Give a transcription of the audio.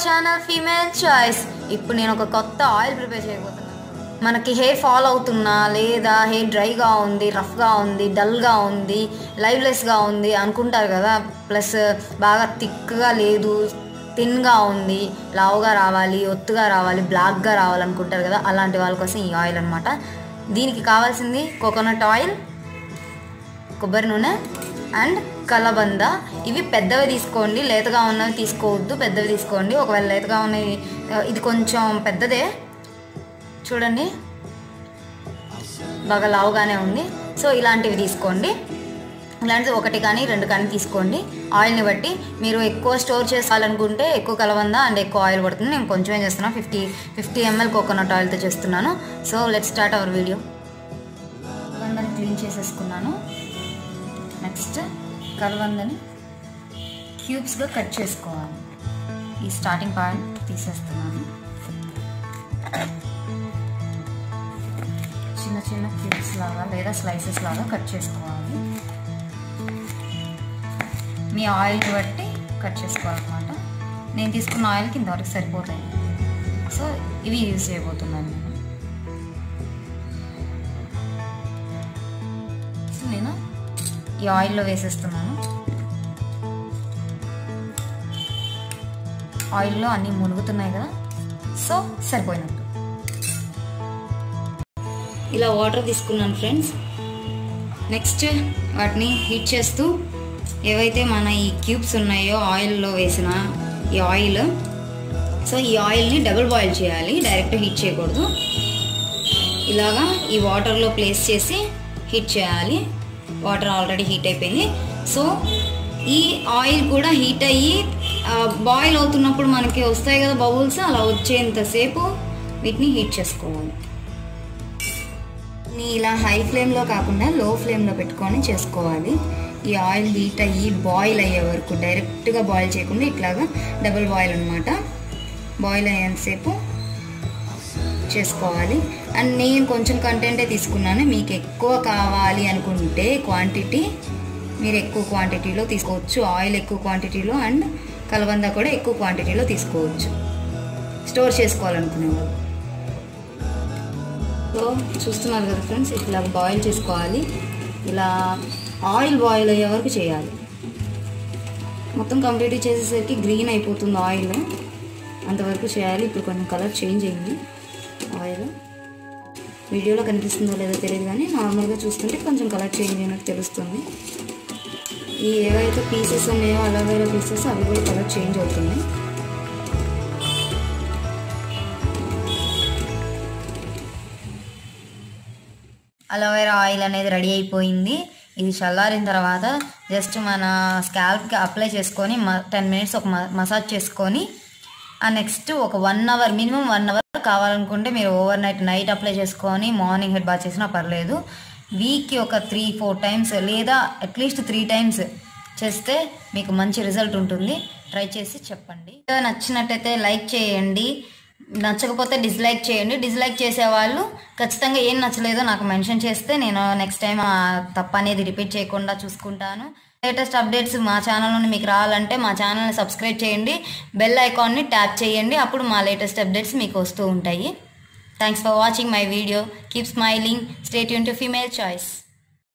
Channel female choice. ఇప్పుడు నేను ఒక కొత్త ఆయిల్ ప్రిపేర్ చేయబోతున్నాను. మనకి హెయిర్ ఫాల్ అవుతున్నా లేదా హెయిర్ డ్రైగా ఉంది, రఫ్గా ఉంది, డల్గా ఉంది, లైవ్లెస్గా ఉంది అనుకుంటారు కదా. ప్లస్ బాగా థిక్గా లేదు, థిన్గా ఉంది, లావుగా రావాలి, ఒత్తుగా రావాలి, బ్లాక్గా రావాలనుకుంటారు కదా. అలాంటి వాళ్ళ కోసం ఈ ఆయిల్ అనమాట. దీనికి కావాల్సింది కోకోనట్ ఆయిల్, కొబ్బరి నూనె అండ్ కలబంద. ఇవి పెద్దవి తీసుకోండి, లేతగా ఉన్నవి తీసుకోవద్దు, పెద్దవి తీసుకోండి. ఒకవేళ లేతగా ఉన్నవి, ఇది కొంచెం పెద్దదే చూడండి, బాగా లావుగానే ఉంది. సో ఇలాంటివి తీసుకోండి. ఇలాంటిది ఒకటి కానీ రెండు కానీ తీసుకోండి. ఆయిల్ని బట్టి మీరు ఎక్కువ స్టోర్ చేసుకోవాలనుకుంటే ఎక్కువ కలబంద అండ్ ఎక్కువ ఆయిల్ పడుతుంది. నేను కొంచెం చేస్తున్నాను, 50 ml కోకోనట్ ఆయిల్తో చేస్తున్నాను. So let's start our video. కలబందని క్లీన్ చేసేసుకున్నాను. నెక్స్ట్ కలబందని క్యూబ్స్గా కట్ చేసుకోవాలి. ఈ స్టార్టింగ్ పాయింట్ తీసేస్తున్నాను. చిన్న చిన్న క్యూబ్స్ లాగా లేదా స్లైసెస్ లాగా కట్ చేసుకోవాలి. మీ ఆయిల్ని బట్టి కట్ చేసుకోవాలన్నమాట. నేను తీసుకున్న ఆయిల్కి ఇంతవరకు సరిపోతాయి. సో ఇవి యూజ్ చేయబోతున్నాను నేను. సో నేను ఈ ఆయిల్లో వేసేస్తున్నాను. ఆయిల్లో అన్నీ మునుగుతున్నాయి కదా, సో సరిపోయినట్టు. ఇలా వాటర్ తీసుకున్నాను ఫ్రెండ్స్. నెక్స్ట్ వాటిని హీట్ చేస్తూ ఏవైతే మన ఈ క్యూబ్స్ ఉన్నాయో ఆయిల్లో వేసిన ఈ ఆయిల్, సో ఈ ఆయిల్ని డబుల్ బాయిల్ చేయాలి, డైరెక్ట్ హీట్ చేయకూడదు. ఇలాగా ఈ వాటర్లో ప్లేస్ చేసి హీట్ చేయాలి. వాటర్ ఆల్రెడీ హీట్ అయిపోయింది. సో ఈ ఆయిల్ కూడా హీట్ అయ్యి బాయిల్ అవుతున్నప్పుడు మనకి వస్తాయి కదా బబుల్స్, అలా వచ్చేంతసేపు వీటిని హీట్ చేసుకోవాలి. ఇలా హై ఫ్లేమ్లో కాకుండా లో ఫ్లేమ్లో పెట్టుకొని చేసుకోవాలి. ఈ ఆయిల్ హీట్ అయ్యి బాయిల్ అయ్యే వరకు, డైరెక్ట్గా బాయిల్ చేయకుండా ఇట్లాగా డబుల్ బాయిల్ అనమాట, బాయిల్ అయ్యేంతసేపు చేసుకోవాలి. అండ్ నేను కొంచెం కంటెంటే తీసుకున్నాను. మీకు ఎక్కువ కావాలి అనుకుంటే క్వాంటిటీ మీరు ఎక్కువ క్వాంటిటీలో తీసుకోవచ్చు. ఆయిల్ ఎక్కువ క్వాంటిటీలో అండ్ కలబంద కూడా ఎక్కువ క్వాంటిటీలో తీసుకోవచ్చు, స్టోర్ చేసుకోవాలనుకునేవాళ్ళు. సో చూస్తున్నారు కదా ఫ్రెండ్స్, ఇట్లా బాయిల్ చేసుకోవాలి. ఇలా ఆయిల్ బాయిల్ అయ్యే వరకు చేయాలి. మొత్తం కంప్లీట్ చేసేసరికి గ్రీన్ అయిపోతుంది ఆయిల్, అంతవరకు చేయాలి. ఇప్పుడు కొంచెం కలర్ చేంజ్ అయింది ఆయిల్. వీడియోలో కనిపిస్తుందో లేదో తెలియదు కానీ నార్మల్గా చూస్తుంటే కొంచెం కలర్ చేంజ్ అయినట్టు తెలుస్తుంది. ఈ ఏవైతే పీసెస్ ఉన్నాయో అలోవెరా పీసెస్, అవి కూడా కలర్ చేంజ్ అవుతుంది. అలోవెరా ఆయిల్ అనేది రెడీ అయిపోయింది. ఇది చల్లారిన తర్వాత జస్ట్ మన స్కాల్ప్కి అప్లై చేసుకొని 10 minutes ఒక మసాజ్ చేసుకొని, ఆ నెక్స్ట్ ఒక 1 hour, మినిమం 1 hour కావాలనుకుంటే మీరు నైట్ అప్లై చేసుకొని మార్నింగ్ హెడ్ బాత్ చేసినా పర్లేదు. వీక్కి ఒక 3-4 times లేదా అట్లీస్ట్ 3 times చేస్తే మీకు మంచి రిజల్ట్ ఉంటుంది. ట్రై చేసి చెప్పండి. నచ్చినట్టయితే లైక్ చేయండి, నచ్చకపోతే డిస్లైక్ చేయండి. డిస్లైక్ చేసేవాళ్ళు ఖచ్చితంగా ఏం నచ్చలేదో నాకు మెన్షన్ చేస్తే నేను నెక్స్ట్ టైం ఆ తప్పు అనేది రిపీట్ చేయకుండా చూసుకుంటాను. లేటెస్ట్ అప్డేట్స్ మా ఛానల్లోనే మీకు రావాలంటే మా ఛానల్ని సబ్స్క్రైబ్ చేయండి, బెల్ ఐకాన్ని ట్యాప్ చేయండి. అప్పుడు మా లేటెస్ట్ అప్డేట్స్ మీకు వస్తూ ఉంటాయి. Thanks for watching my video. Keep smiling, stay tune to female choice.